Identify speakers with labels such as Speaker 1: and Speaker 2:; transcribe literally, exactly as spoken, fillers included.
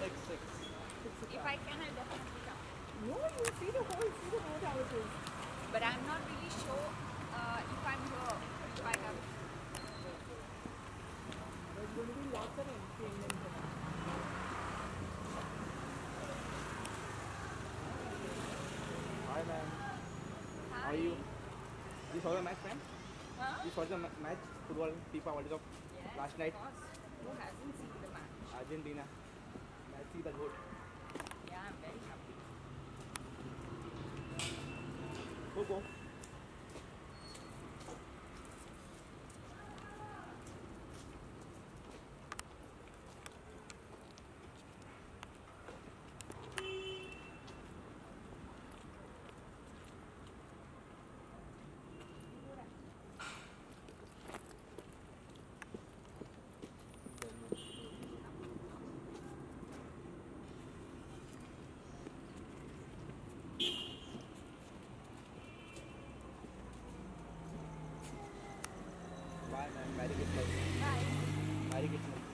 Speaker 1: Six, six.
Speaker 2: If I can, I'll definitely come.
Speaker 3: No, you see the whole, see the road how it is.
Speaker 2: But I'm not really sure uh, if I'm here, if I have.
Speaker 3: There's going to be lots of entertainment tonight.
Speaker 1: Hi, ma'am.
Speaker 2: Hi.
Speaker 1: How are you? You saw the match, ma'am?
Speaker 2: Huh?
Speaker 1: You saw the ma- match, football, FIFA World Cup
Speaker 2: Yes,
Speaker 1: last
Speaker 2: of
Speaker 1: night?
Speaker 2: course. Who hasn't seen the match?
Speaker 1: Argentina. Messi the goat.
Speaker 2: Yeah, I'm very happy.
Speaker 1: Go, go. Bye, ma'am. Merry Christmas.
Speaker 2: Bye.
Speaker 1: Merry Christmas.